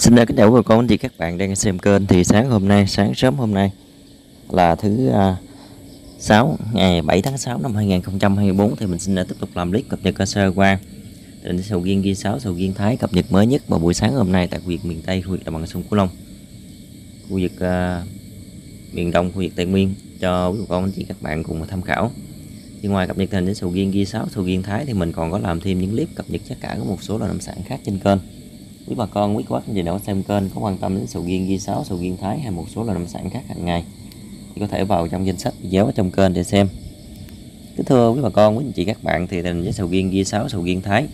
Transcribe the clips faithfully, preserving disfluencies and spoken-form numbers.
Xin chào kính chào bà con anh chị các bạn đang xem kênh. Thì sáng hôm nay, sáng sớm hôm nay là thứ uh, sáu ngày bảy tháng sáu năm hai nghìn không trăm hai mươi tư, thì mình xin uh, tiếp tục làm clip cập nhật cơ sơ qua tình sầu riêng G sáu, sầu riêng Thái cập nhật mới nhất vào buổi sáng hôm nay tại khu vực miền Tây, khu vực đồng bằng sông Cửu Long, khu vực uh, miền Đông, khu vực Tây Nguyên cho quý bà con anh chị các bạn cùng tham khảo. Thì ngoài cập nhật tình hình sầu riêng G sáu, sầu riêng Thái thì mình còn có làm thêm những clip cập nhật giá cả của một số loại nông sản khác trên kênh. Quý bà con, quý khách anh chị nào xem kênh có quan tâm đến sầu riêng G sáu, sầu riêng Thái hay một số loại nông sản khác hàng ngày thì có thể vào trong danh sách video ở trong kênh để xem. Kính thưa quý bà con, quý anh chị các bạn, thì tình hình sầu riêng G sáu, sầu riêng Thái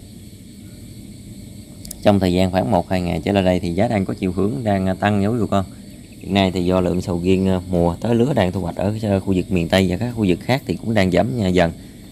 trong thời gian khoảng một hai ngày trở lại đây thì giá đang có chiều hướng đang tăng nha quý bà con. Hiện nay thì do lượng sầu riêng mùa tới lứa đang thu hoạch ở khu vực miền Tây và các khu vực khác thì cũng đang giảm dần.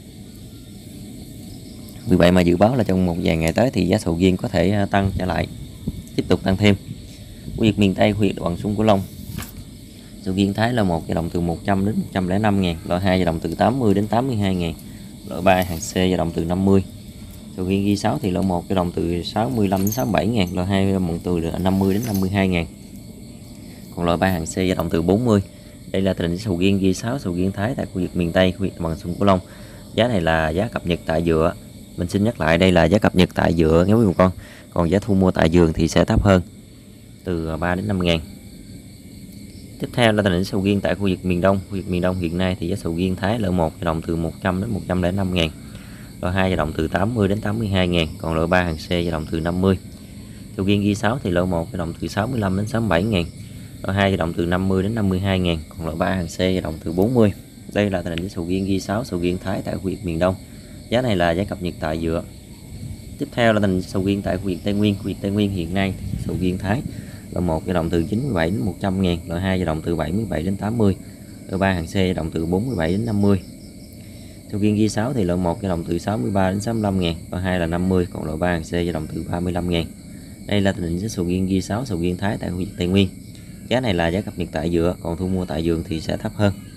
Vì vậy mà dự báo là trong một vài ngày tới thì giá sầu riêng có thể tăng trở lại, tiếp tục tăng thêm. Khu vực miền Tây, khu vực đồng bằng sông Cửu Long, sầu riêng Thái là một dao động từ một trăm đến một trăm lẻ năm ngàn, loại hai dao động từ tám mươi đến tám mươi hai ngàn, loại ba hàng C dao động từ năm mươi. Sầu riêng G sáu thì loại một dao động từ sáu mươi lăm đến sáu mươi bảy ngàn, loại hai dao động từ năm mươi đến năm mươi hai ngàn, còn loại ba hàng C dao động từ bốn mươi. Đây là tình hình sầu riêng G sáu, sầu riêng Thái tại khu vực miền Tây, khu vực đồng bằng sông Cửu Long. Giá này là giá cập nhật tại dựa. Mình xin nhắc lại, đây là giá cập nhật tại dựa nha quý bà con. Còn giá thu mua tại vườn thì sẽ thấp hơn, từ ba đến năm ngàn. Tiếp theo là tình hình sầu riêng tại khu vực miền Đông. Khu vực miền Đông hiện nay thì giá sầu riêng Thái loại một dao động từ một trăm đến một trăm lẻ năm ngàn, loại hai dao động từ tám mươi đến tám mươi hai ngàn, còn loại ba hàng C dao động từ năm mươi. Sầu riêng G sáu thì loại một dao động từ sáu mươi lăm đến sáu mươi bảy ngàn, loại hai dao động từ năm mươi đến năm mươi hai ngàn, còn loại ba hàng C dao động từ bốn mươi. Đây là tình hình sầu riêng G sáu, sầu riêng Thái tại khu vực miền Đông. Giá này là giá cập nhật tại dựa. Tiếp theo là tình sầu riêng tại khu vực Tây Nguyên. Khu vực Tây Nguyên hiện nay sầu riêng Thái là một dao động từ chín mươi bảy đến một trăm ngàn, loại hai dao động từ bảy mươi bảy đến tám mươi, loại ba hàng C dao động từ bốn mươi bảy đến năm mươi. Sầu riêng G sáu thì loại một dao động từ sáu mươi ba đến sáu mươi lăm ngàn, loại hai là năm mươi, còn loại ba hàng C dao động từ ba mươi lăm ngàn. Đây là tình hình sầu riêng G sáu, sầu riêng Thái tại khu vực Tây Nguyên. Giá này là giá cập nhật tại dựa, còn thu mua tại vườn thì sẽ thấp hơn.